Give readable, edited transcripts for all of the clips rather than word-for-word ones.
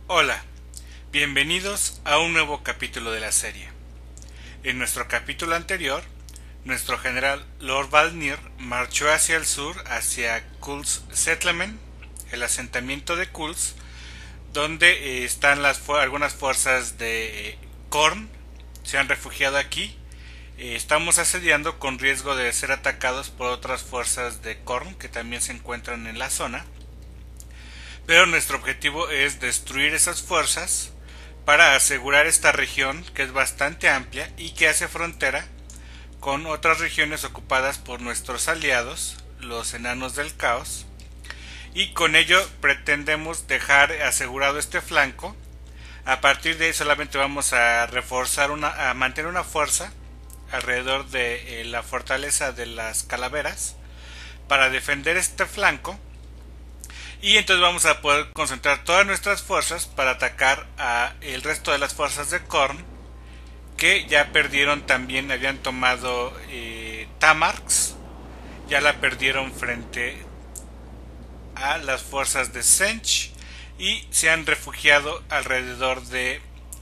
Hola, bienvenidos a un nuevo capítulo de la serie. En nuestro capítulo anterior, nuestro general Lord Valnir marchó hacia el sur, hacia Kul's Settlement, el asentamiento de Kul's, donde están algunas fuerzas de Khorne, se han refugiado aquí. Estamos asediando con riesgo de ser atacados por otras fuerzas de Khorne que también se encuentran en la zona. Pero nuestro objetivo es destruir esas fuerzas para asegurar esta región, que es bastante amplia y que hace frontera con otras regiones ocupadas por nuestros aliados, los enanos del caos, y con ello pretendemos dejar asegurado este flanco. A partir de ahí solamente vamos a reforzar a mantener una fuerza alrededor de la fortaleza de las calaveras para defender este flanco, y entonces vamos a poder concentrar todas nuestras fuerzas para atacar a el resto de las fuerzas de Khorne, que ya perdieron, también habían tomado Tamarx, ya la perdieron frente a las fuerzas de Tzeentch y se han refugiado alrededor de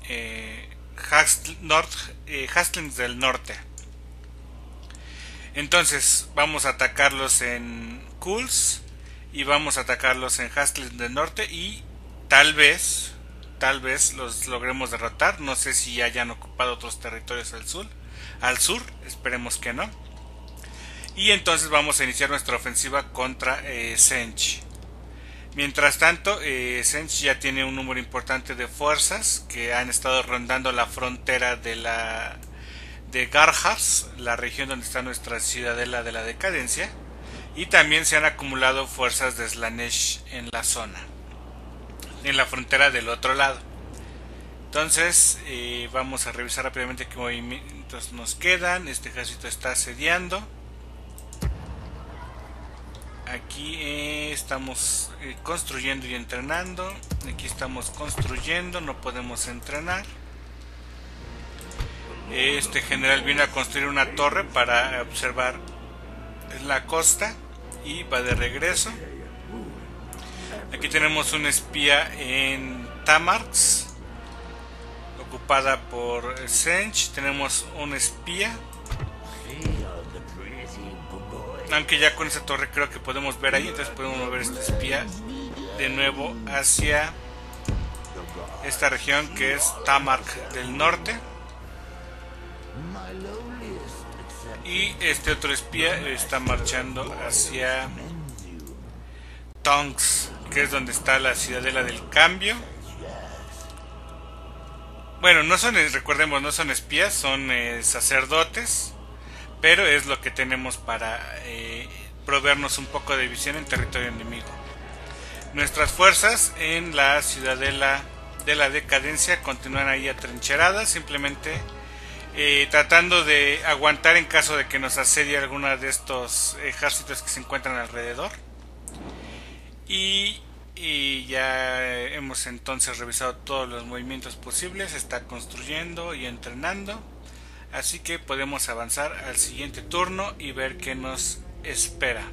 Hastings del Norte. Entonces vamos a atacarlos en Kul's y vamos a atacarlos en Hastings del Norte y tal vez los logremos derrotar. No sé si hayan ocupado otros territorios al sur, esperemos que no. Y entonces vamos a iniciar nuestra ofensiva contra Tzeentch. Mientras tanto, Tzeentch ya tiene un número importante de fuerzas que han estado rondando la frontera de Garhars, la región donde está nuestra ciudadela de la decadencia, y también se han acumulado fuerzas de Slaanesh en la zona, en la frontera del otro lado. Entonces vamos a revisar rápidamente qué movimientos nos quedan. Este ejército está asediando. Aquí estamos construyendo y entrenando. Aquí estamos construyendo, no podemos entrenar. Este general vino a construir una torre para observar la costa y va de regreso. Aquí tenemos un espía en Tamarx, ocupada por Tzeentch. Tenemos un espía, aunque ya con esa torre creo que podemos ver ahí, entonces podemos mover este espía de nuevo hacia esta región que es Tamarx del Norte. Y este otro espía está marchando hacia Tonks, que es donde está la ciudadela del cambio. Bueno, recordemos, no son espías, son sacerdotes, pero es lo que tenemos para proveernos un poco de visión en territorio enemigo. Nuestras fuerzas en la ciudadela de la decadencia continúan ahí atrincheradas, simplemente tratando de aguantar en caso de que nos asedie alguna de estos ejércitos que se encuentran alrededor. Y ya hemos entonces revisado todos los movimientos posibles. Está construyendo y entrenando, así que podemos avanzar al siguiente turno y ver qué nos espera.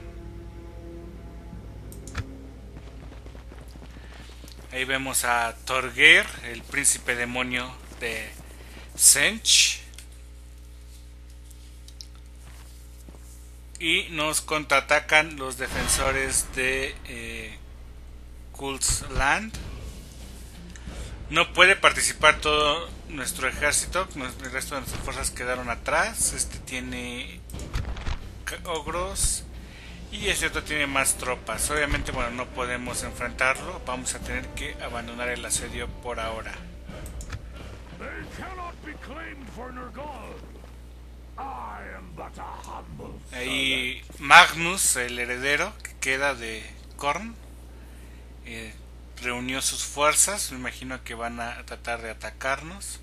Ahí vemos a Thorgeir, el príncipe demonio de Tzeentch, y nos contraatacan los defensores de Kul's Land. No puede participar todo nuestro ejército, el resto de nuestras fuerzas quedaron atrás. Este tiene ogros y este otro tiene más tropas. Obviamente, bueno, no podemos enfrentarlo, vamos a tener que abandonar el asedio por ahora. Ahí Magnus, el heredero que queda de Khorne, reunió sus fuerzas. Me imagino que van a tratar de atacarnos.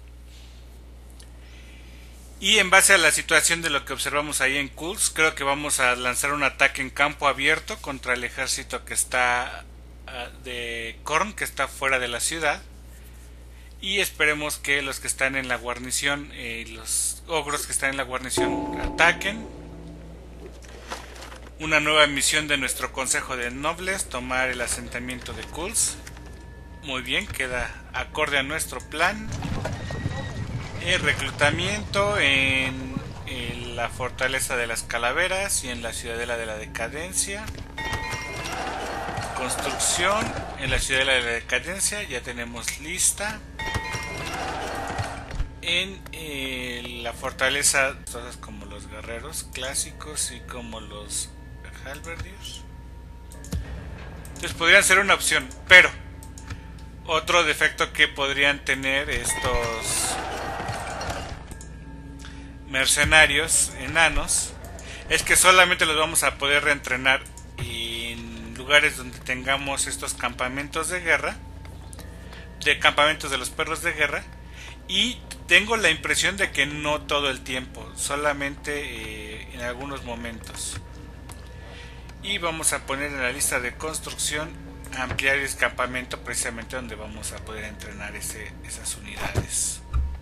Y en base a la situación de lo que observamos ahí en Kul's, creo que vamos a lanzar un ataque en campo abierto contra el ejército que está de Khorne, que está fuera de la ciudad. Y esperemos que los que están en la guarnición, los ogros que están en la guarnición, ataquen. Una nueva misión de nuestro Consejo de Nobles: tomar el asentamiento de Kul's. Muy bien, queda acorde a nuestro plan. El reclutamiento en la fortaleza de las calaveras y en la ciudadela de la decadencia. Construcción en la ciudadela de la decadencia ya tenemos lista. En la fortaleza, cosas como los guerreros clásicos y como los halberdiers. Entonces podrían ser una opción, pero otro defecto que podrían tener estos mercenarios enanos es que solamente los vamos a poder reentrenar en lugares donde tengamos estos campamentos de guerra, de campamentos de los perros de guerra, y tengo la impresión de que no todo el tiempo, solamente en algunos momentos. Y vamos a poner en la lista de construcción ampliar el campamento precisamente donde vamos a poder entrenar esas unidades.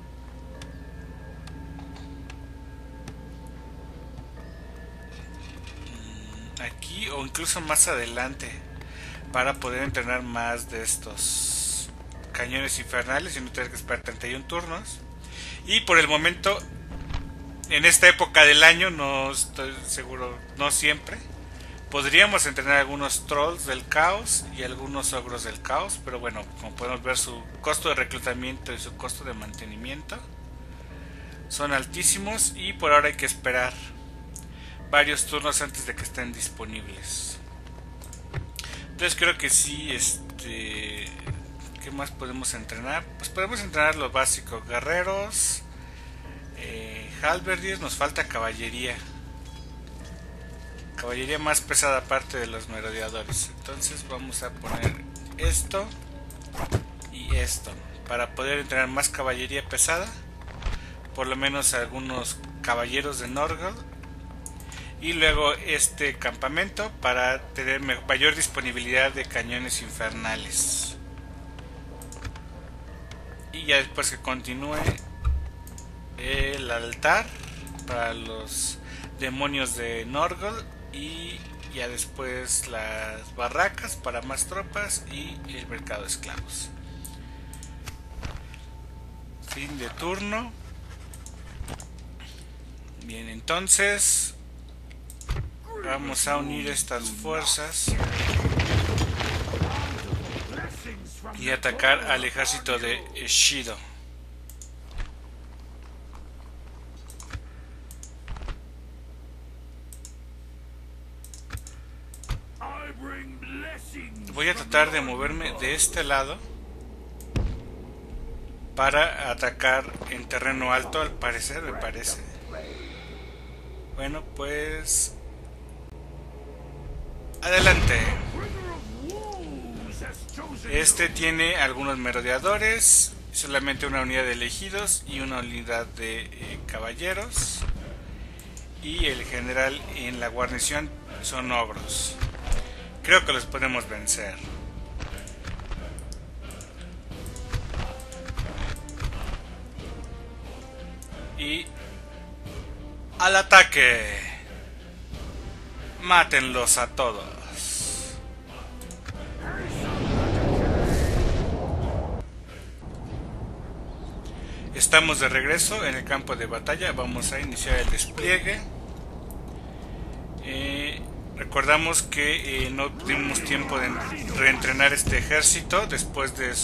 Aquí o incluso más adelante para poder entrenar más de estos cañones infernales y no tener que esperar 31 turnos. Y por el momento, en esta época del año, no estoy seguro, no siempre, podríamos entrenar algunos trolls del caos y algunos ogros del caos, pero bueno, como podemos ver, su costo de reclutamiento y su costo de mantenimiento son altísimos y por ahora hay que esperar varios turnos antes de que estén disponibles. Entonces creo que sí, ¿qué más podemos entrenar? Pues podemos entrenar lo básico, guerreros, halberdiers, nos falta caballería. Caballería más pesada aparte de los merodeadores. Entonces vamos a poner esto y esto para poder entrenar más caballería pesada, por lo menos algunos caballeros de Norgol, y luego este campamento para tener mayor disponibilidad de cañones infernales. Y ya después que continúe el altar para los demonios de Norgol, y ya después las barracas para más tropas y el mercado de esclavos. Fin de turno. Bien, entonces vamos a unir estas fuerzas y atacar al ejército de Shido. Voy a tratar de moverme de este lado para atacar en terreno alto, al parecer, me parece. Bueno, pues adelante. Este tiene algunos merodeadores, solamente una unidad de elegidos y una unidad de caballeros, y el general en la guarnición son ogros. Creo que los podemos vencer. Y al ataque. Mátenlos a todos. Estamos de regreso en el campo de batalla. Vamos a iniciar el despliegue. Recordamos que no tuvimos tiempo de reentrenar este ejército después de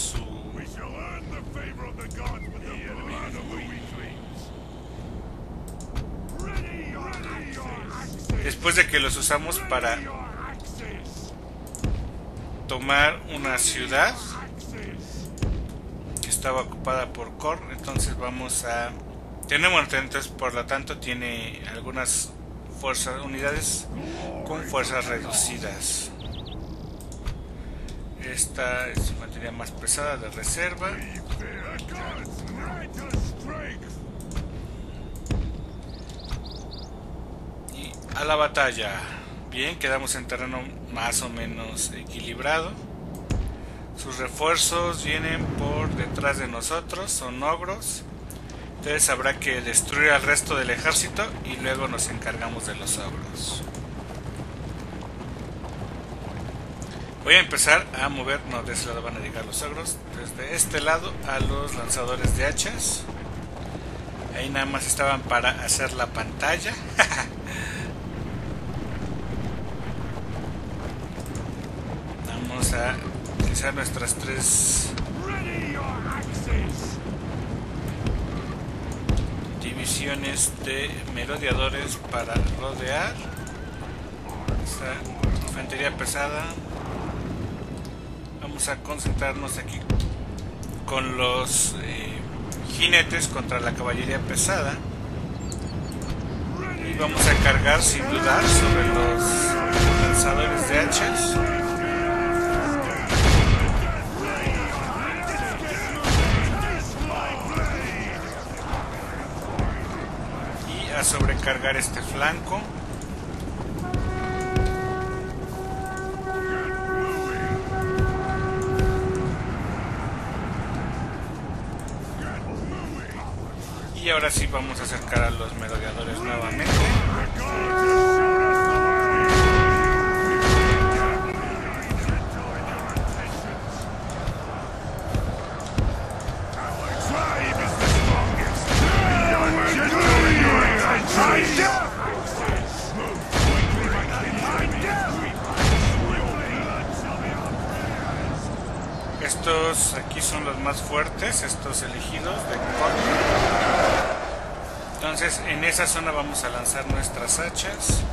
que los usamos para tomar una ciudad que estaba ocupada por Khorne. Entonces entonces por lo tanto tiene algunas unidades con fuerzas reducidas. Esta es infantería más pesada de reserva. Y a la batalla. Bien, quedamos en terreno más o menos equilibrado. Sus refuerzos vienen por detrás de nosotros, son ogros. Entonces habrá que destruir al resto del ejército y luego nos encargamos de los ogros. Voy a empezar a mover, no, de ese lado van a llegar los ogros, desde este lado a los lanzadores de hachas. Ahí nada más estaban para hacer la pantalla. Vamos a utilizar nuestras 3 divisiones de merodeadores para rodear esa infantería pesada. Vamos a concentrarnos aquí con los jinetes contra la caballería pesada y vamos a cargar sin dudar sobre los lanzadores de hachas. Y a sobrecargar este flanco. Y ahora sí vamos a acercar a los merodeadores nuevamente. Estos aquí son los más fuertes, estos elegidos de corte. Entonces en esa zona vamos a lanzar nuestras hachas.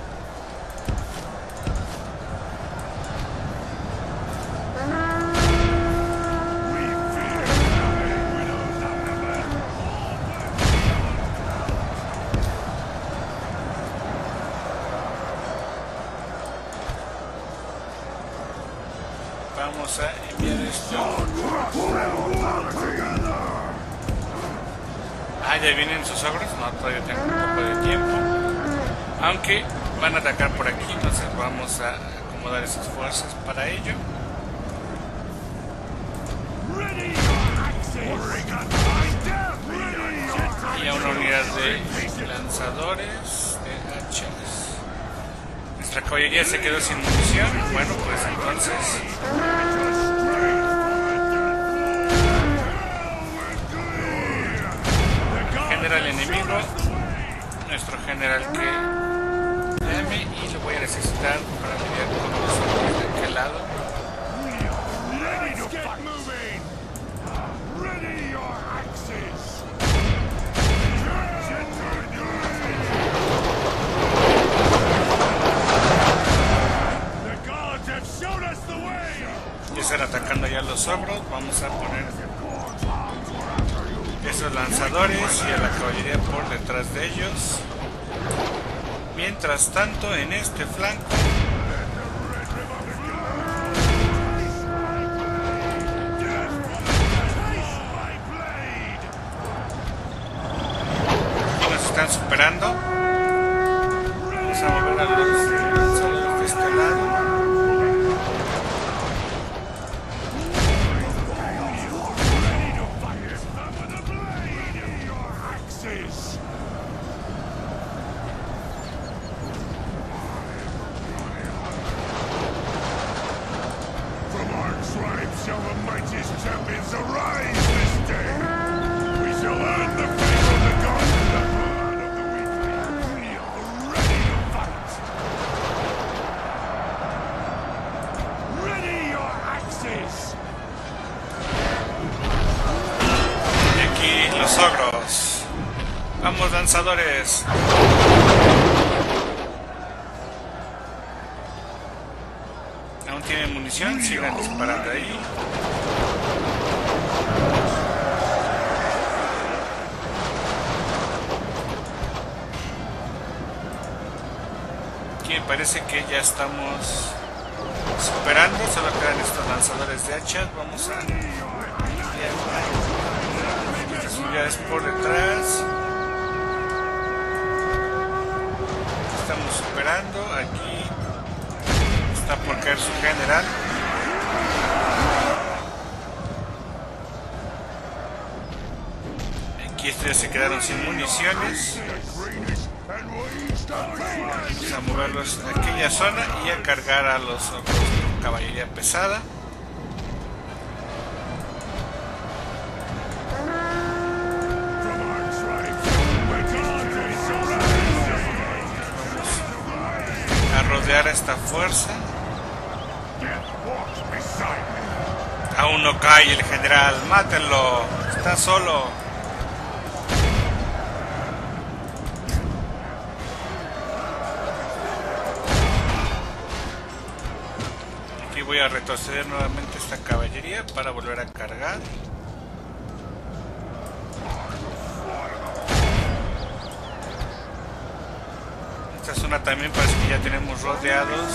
Vamos a enviar esto. Ya vienen sus ogros. No, todavía tengo un poco de tiempo. Aunque van a atacar por aquí, entonces vamos a acomodar esas fuerzas para ello. Y a una unidad de lanzadores de hachas. Nuestra caballería se quedó sin munición. Bueno, pues entonces general enemigo, nuestro general que llame, y lo voy a necesitar para lidiar con los hombres de aquel lado. Ya están atacando ya los ogros. Vamos a poner esos lanzadores y a la caballería por detrás de ellos. Mientras tanto, en este flanco nos están superando. Vamos a mover a los lanzadores de este lado. Ogros, vamos lanzadores. Aún tienen munición, sigan disparando ahí. Aquí me parece que ya estamos superando, solo quedan estos lanzadores de hachas. Vamos a unidades por detrás. Estamos superando. Aquí está por caer su general. Aquí estos ya se quedaron sin municiones. Vamos a moverlos a aquella zona y a cargar a los otros caballería pesada. A rodear a esta fuerza. Aún no cae el general, mátenlo, está solo. Aquí voy a retroceder nuevamente esta caballería para volver a cargar. Esta zona también parece que ya tenemos rodeados.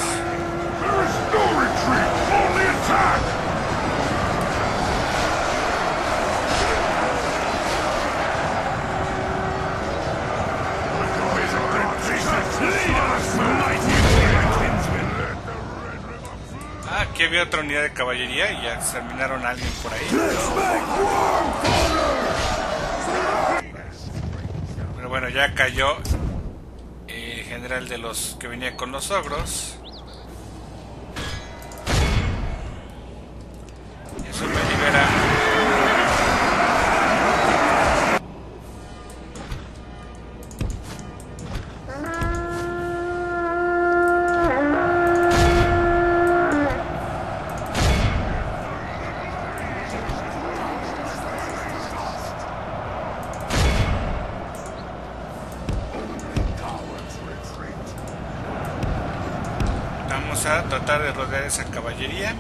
Aquí había otra unidad de caballería y ya exterminaron a alguien por ahí. Pero bueno, ya cayó el general de los que venía con los ogros. Y eso me libera. Vamos a tratar de rodear esa caballería.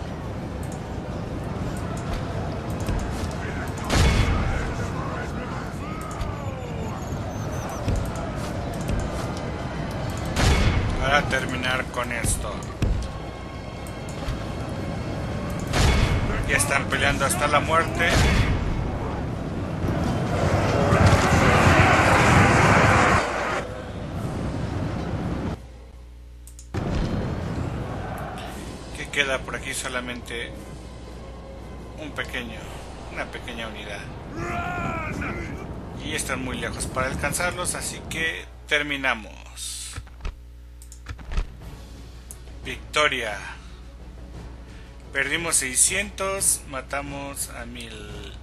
Para terminar con esto. Ya están peleando hasta la muerte. Queda por aquí solamente una pequeña unidad y están muy lejos para alcanzarlos, así que terminamos. Victoria. Perdimos 600, matamos a 1000.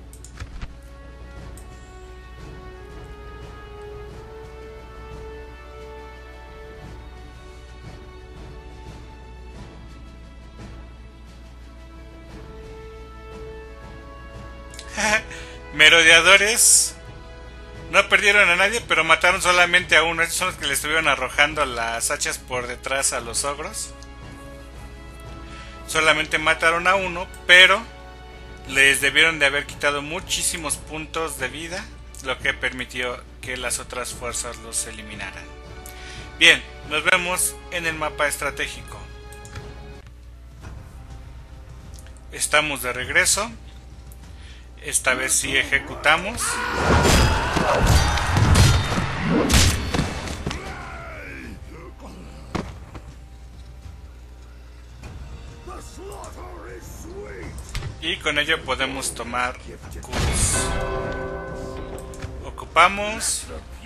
Merodeadores no perdieron a nadie, pero mataron solamente a uno. Estos son los que le estuvieron arrojando las hachas por detrás a los ogros. Solamente mataron a uno, pero les debieron de haber quitado muchísimos puntos de vida, lo que permitió que las otras fuerzas los eliminaran. Bien, nos vemos en el mapa estratégico. Estamos de regreso. Esta vez sí ejecutamos. Y con ello podemos tomar Kuls. Ocupamos.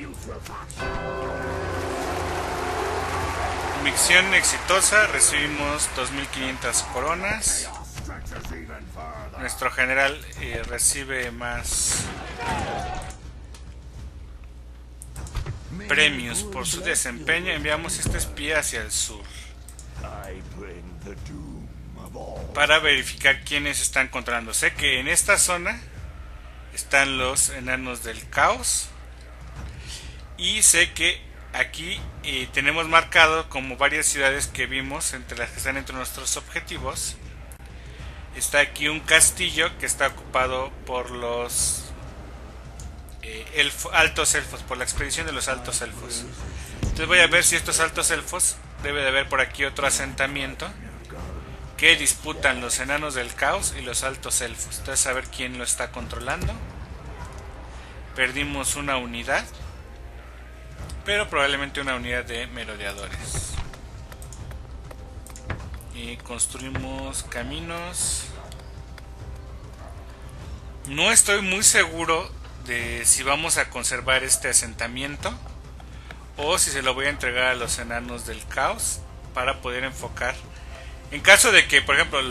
Misión exitosa, recibimos 2500 coronas. Nuestro general recibe más premios por su desempeño. Enviamos este espía hacia el sur para verificar quiénes están controlando. Sé que en esta zona están los enanos del caos y sé que aquí tenemos marcado como varias ciudades que vimos, entre las que están entre nuestros objetivos. Está aquí un castillo que está ocupado por los altos elfos, por la expedición de los altos elfos. Entonces voy a ver si estos altos elfos, debe de haber por aquí otro asentamiento que disputan los enanos del caos y los altos elfos. Entonces a ver quién lo está controlando. Perdimos una unidad, pero probablemente una unidad de merodeadores. Y construimos caminos. No estoy muy seguro de si vamos a conservar este asentamiento o si se lo voy a entregar a los enanos del caos para poder enfocar En caso de que, por ejemplo,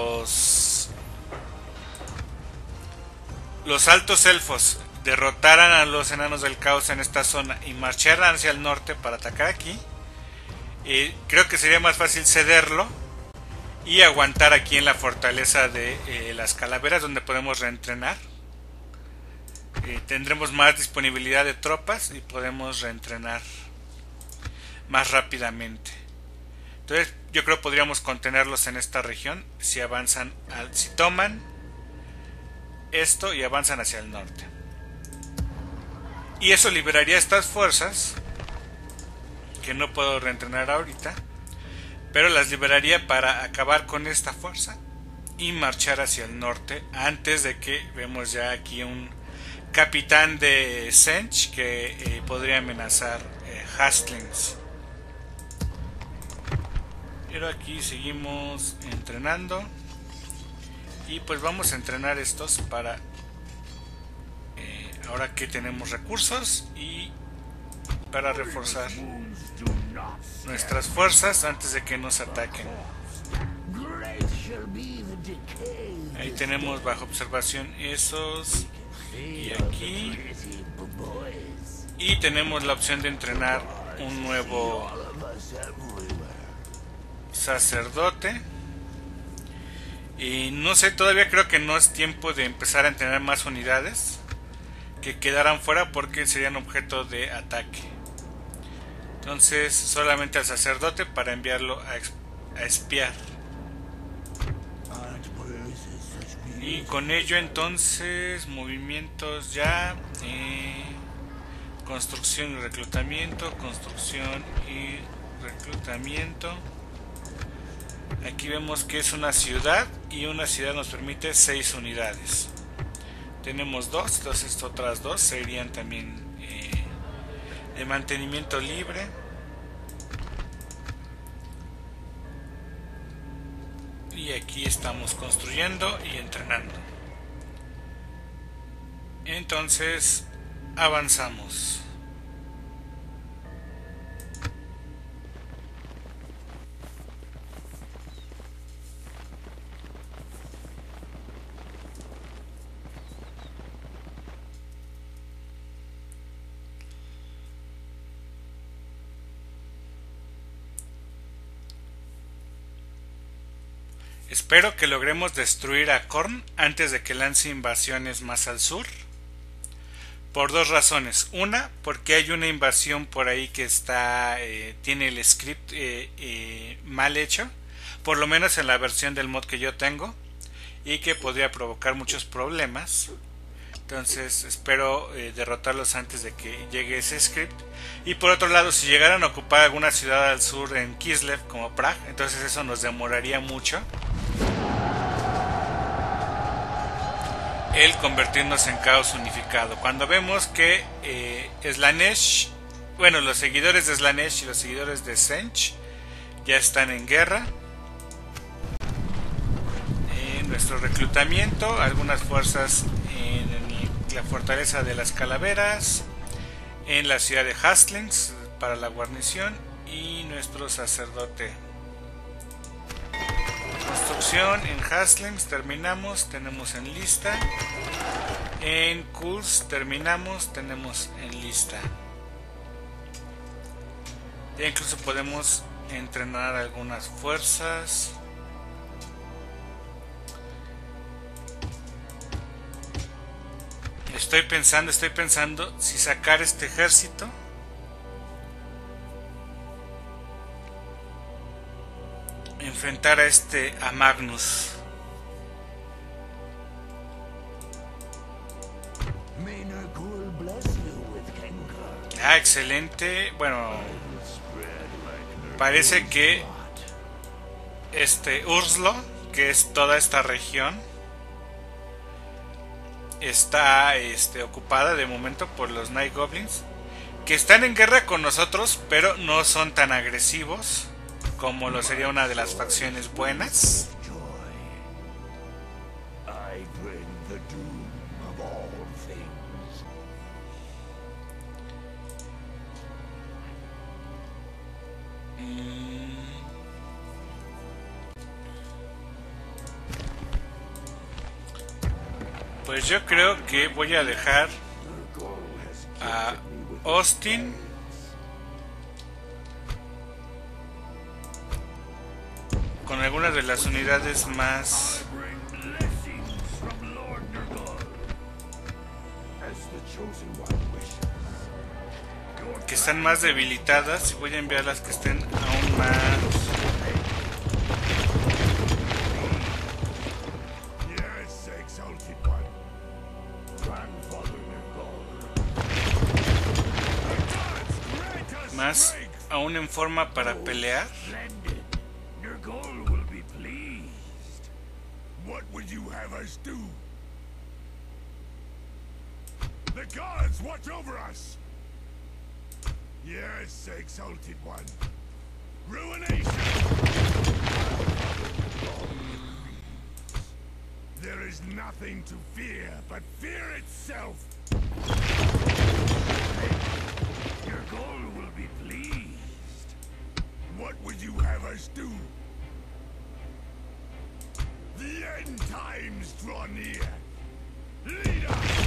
los altos elfos derrotaran a los enanos del caos en esta zona y marcharan hacia el norte para atacar aquí, creo que sería más fácil cederlo y aguantar aquí en la fortaleza de las calaveras, donde podemos reentrenar. Tendremos más disponibilidad de tropas y podemos reentrenar más rápidamente. Entonces yo creo que podríamos contenerlos en esta región si avanzan, si toman esto y avanzan hacia el norte. Y eso liberaría estas fuerzas que no puedo reentrenar ahorita, pero las liberaría para acabar con esta fuerza y marchar hacia el norte antes de que vemos ya aquí un capitán de Sench que podría amenazar Hastings. Pero aquí seguimos entrenando y pues vamos a entrenar estos para ahora que tenemos recursos y para reforzar nuestras fuerzas antes de que nos ataquen. Ahí tenemos bajo observación esos y aquí, y tenemos la opción de entrenar un nuevo sacerdote. Y no sé, todavía creo que no es tiempo de empezar a entrenar más unidades que quedaran fuera porque serían objeto de ataque. Entonces solamente al sacerdote para enviarlo a espiar. Y con ello entonces movimientos ya, construcción y reclutamiento, construcción y reclutamiento. Aquí vemos que es una ciudad y una ciudad nos permite 6 unidades. Tenemos 2, entonces otras 2 serían también de mantenimiento libre. Y aquí estamos construyendo y entrenando. Entonces avanzamos. Espero que logremos destruir a Khorne antes de que lance invasiones más al sur. Por 2 razones. Una, porque hay una invasión por ahí que tiene el script mal hecho. Por lo menos en la versión del mod que yo tengo. Y que podría provocar muchos problemas. Entonces espero derrotarlos antes de que llegue ese script. Y por otro lado, si llegaran a ocupar alguna ciudad al sur en Kislev como Prague, entonces eso nos demoraría mucho el convertirnos en caos unificado. Cuando vemos que Slaanesh, bueno, los seguidores de Slaanesh y los seguidores de Sench ya están en guerra. Nuestro reclutamiento, algunas fuerzas en la fortaleza de las calaveras, en la ciudad de Hastings para la guarnición y nuestro sacerdote. Construcción en Hastings terminamos, tenemos en lista. En Kulz terminamos, tenemos en lista. Ya incluso podemos entrenar algunas fuerzas. Estoy pensando si sacar este ejército enfrentar a Magnus. Ah, excelente. Bueno, parece que Urslo, que es toda esta región, está ocupada de momento por los Night Goblins, que están en guerra con nosotros, pero no son tan agresivos como lo sería una de las facciones buenas. Pues yo creo que voy a dejar a Austin con algunas de las unidades más que están más debilitadas, y voy a enviar las que estén aún más aún en forma para pelear. The gods watch over us! Yes, exalted one. Ruination! There is nothing to fear but fear itself! Your goal will be pleased. What would you have us do? The end times draw near. Lead us!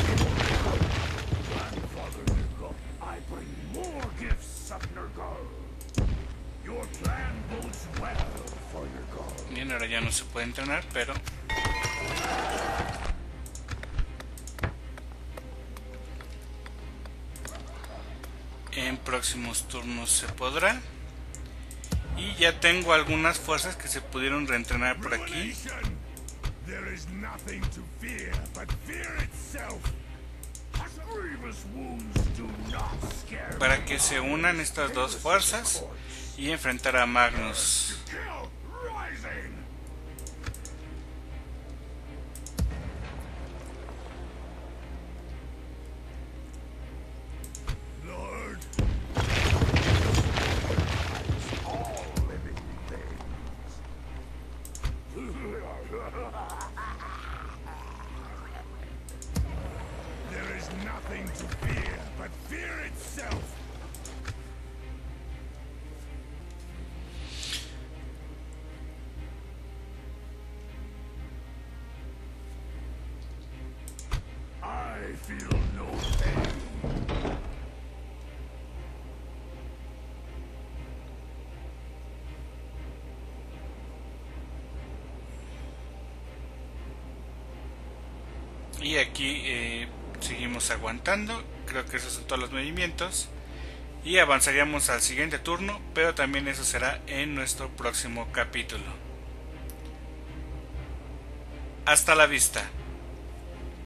Grandfather Nurgle, I bring more gifts of Nurgle. Your plan bodes well for Nurgle. Bien, ahora ya no se puede entrenar, pero en próximos turnos se podrá. Y ya tengo algunas fuerzas que se pudieron reentrenar por aquí. There is nothing to fear but fear itself. Grievous wounds do not scare Para que se unan estas dos fuerzas y enfrentar a Magnus. There is nothing to fear but fear itself. I feel no pain. Y aquí seguimos aguantando. Creo que esos son todos los movimientos. Y avanzaríamos al siguiente turno, pero también eso será en nuestro próximo capítulo. Hasta la vista.